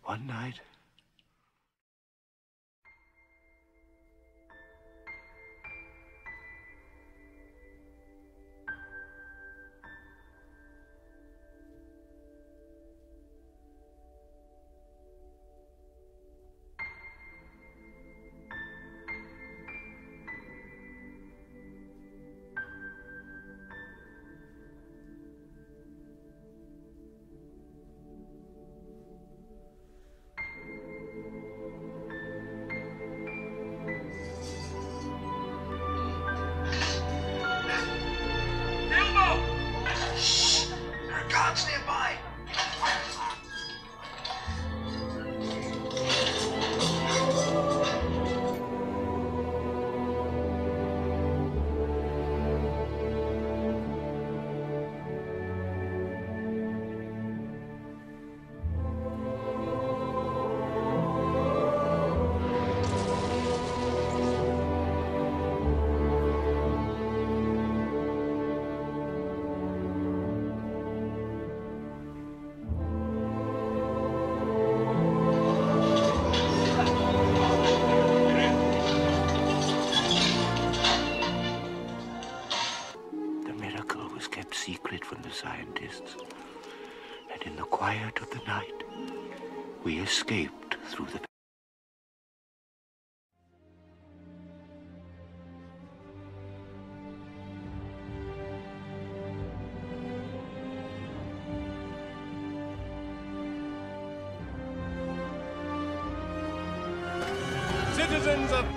One night, secret from the scientists, and in the quiet of the night, we escaped through the... Citizens of...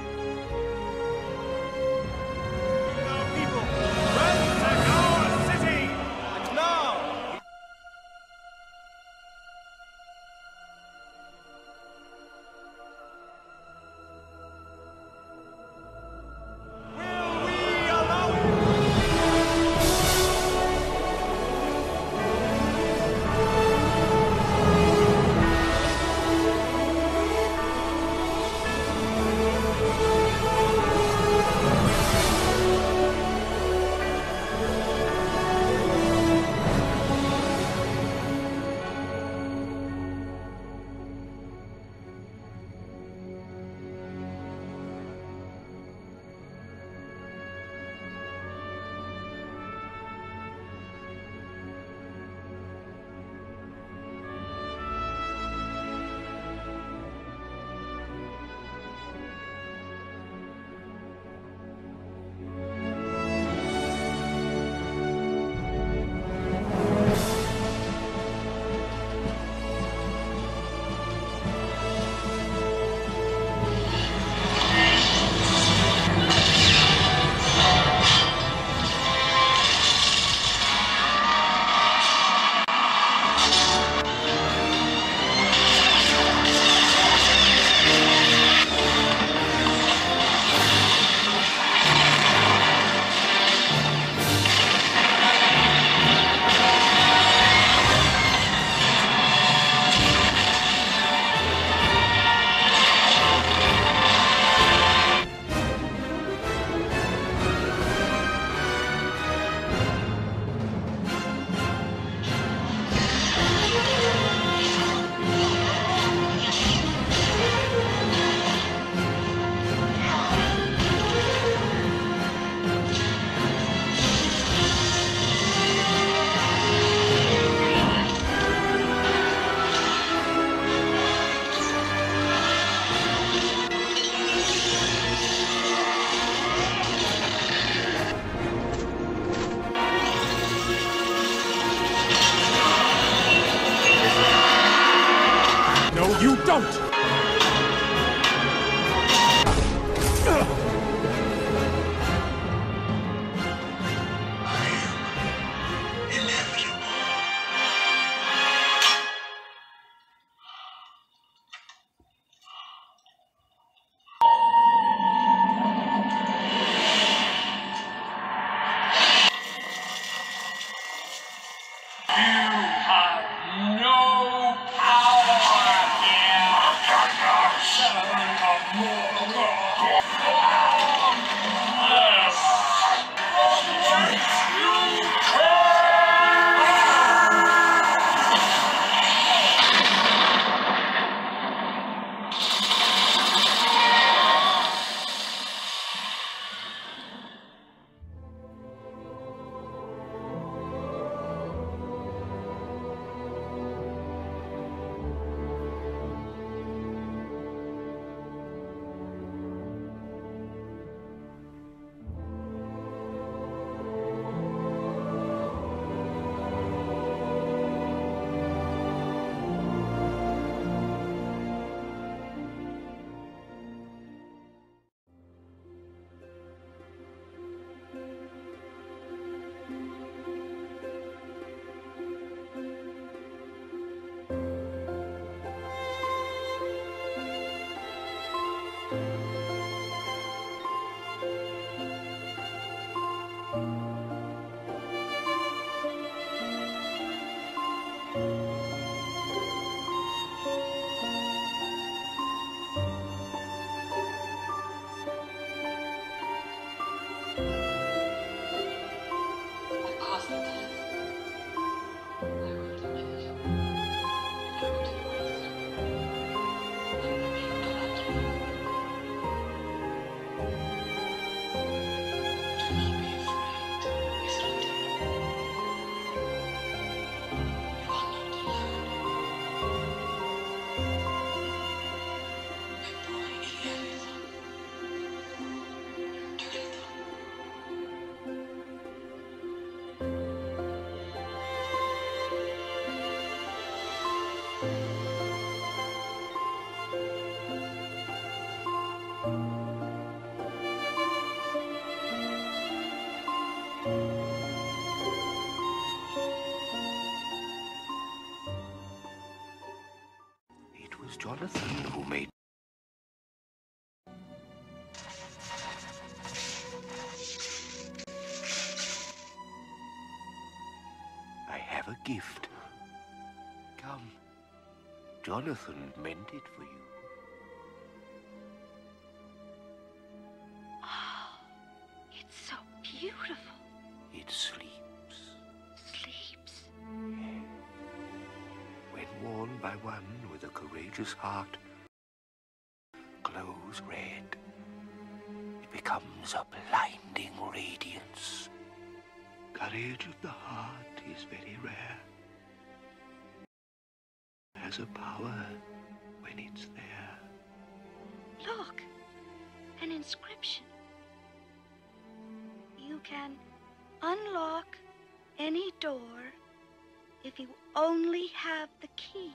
You don't! You have no power here! It was Jonathan who made... I have a gift. Come. Jonathan meant it for you. Oh, it's so beautiful. It sleeps. Sleeps. Yes. When worn by one with a courageous heart, glows red. It becomes a blinding radiance. Courage of the heart is very rare. Has a power when it's there. Look, an inscription. You can unlock any door if you only have the key.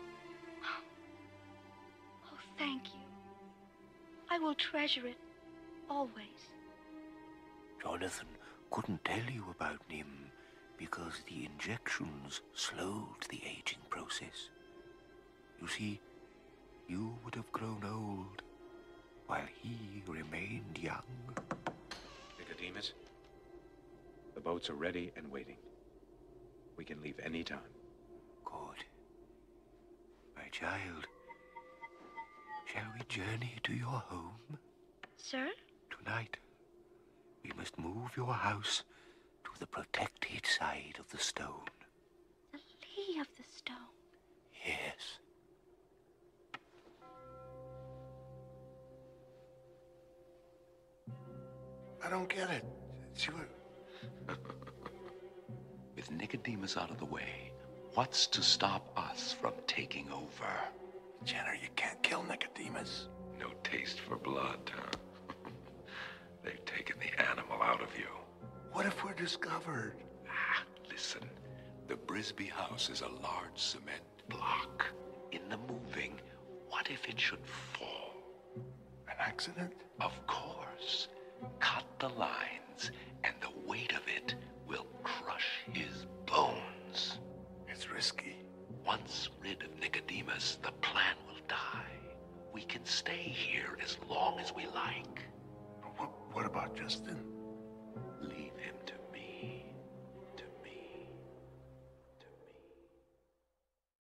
Oh, thank you. I will treasure it always. Jonathan couldn't tell you about N.I.M.H because the injections slowed the aging process. You see, you would have grown old while he remained young. Nicodemus, the boats are ready and waiting. We can leave any time. Good. My child, shall we journey to your home? Sir? Tonight, we must move your house to the protected side of the stone. The lee of the stone. Yes. I don't get it. See what... With Nicodemus out of the way, what's to stop us from taking over? Jenner, you can't kill Nicodemus. No taste for blood, huh? They've taken the animal out of you. What if we're discovered? Ah, listen. The Brisby house is a large cement block. In the moving, what if it should fall? An accident? Of course. Cut the lines, and the weight of it will crush his bones. It's risky. Once rid of Nicodemus, the plan will die. We can stay here as long as we like. What about Justin?